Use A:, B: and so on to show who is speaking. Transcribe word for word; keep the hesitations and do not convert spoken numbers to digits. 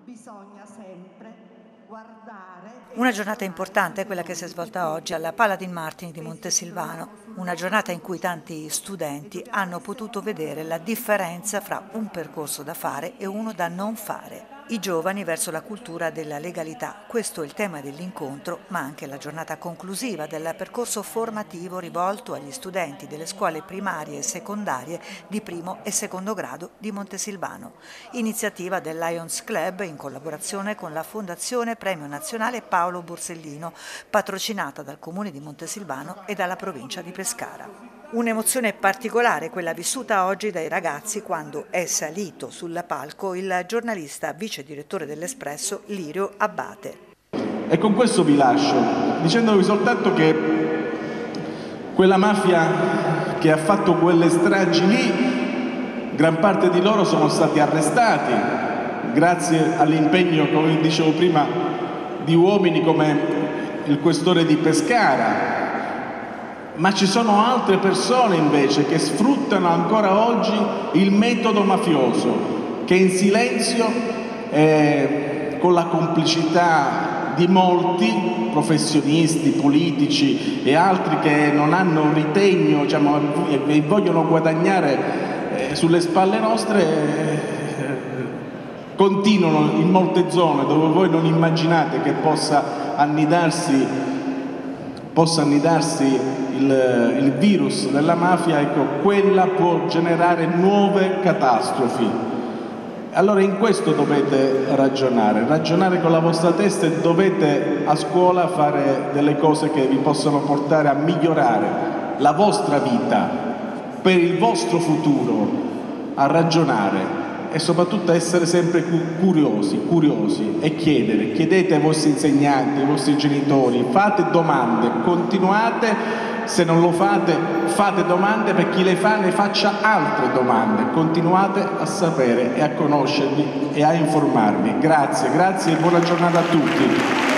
A: bisogna sempre guardare.
B: Una giornata importante è quella che si è svolta oggi alla Paladin Martin di Montesilvano, una giornata in cui tanti studenti hanno potuto vedere la differenza fra un percorso da fare e uno da non fare. I giovani verso la cultura della legalità, questo è il tema dell'incontro, ma anche la giornata conclusiva del percorso formativo rivolto agli studenti delle scuole primarie e secondarie di primo e secondo grado di Montesilvano. Iniziativa del Lions Club in collaborazione con la Fondazione Premio Nazionale Paolo Borsellino, patrocinata dal Comune di Montesilvano e dalla provincia di Pescara. Un'emozione particolare quella vissuta oggi dai ragazzi quando è salito sul palco il giornalista vice direttore dell'Espresso Lirio Abbate.
C: E con questo vi lascio, dicendovi soltanto che quella mafia che ha fatto quelle stragi lì, gran parte di loro sono stati arrestati, grazie all'impegno, come dicevo prima, di uomini come il questore di Pescara. Ma ci sono altre persone invece che sfruttano ancora oggi il metodo mafioso, che in silenzio, eh, con la complicità di molti professionisti, politici e altri che non hanno ritegno, diciamo, e vogliono guadagnare eh, sulle spalle nostre, eh, continuano in molte zone dove voi non immaginate che possa annidarsi, possa annidarsi Il, il virus della mafia. Ecco, quella può generare nuove catastrofi. Allora in questo dovete ragionare, ragionare con la vostra testa e dovete a scuola fare delle cose che vi possono portare a migliorare la vostra vita, per il vostro futuro, a ragionare e soprattutto a essere sempre curiosi, curiosi e chiedere, chiedete ai vostri insegnanti, ai vostri genitori, fate domande, continuate. Se non lo fate, fate domande, per chi le fa ne faccia altre domande. Continuate a sapere e a conoscervi e a informarvi. Grazie, grazie e buona giornata a tutti.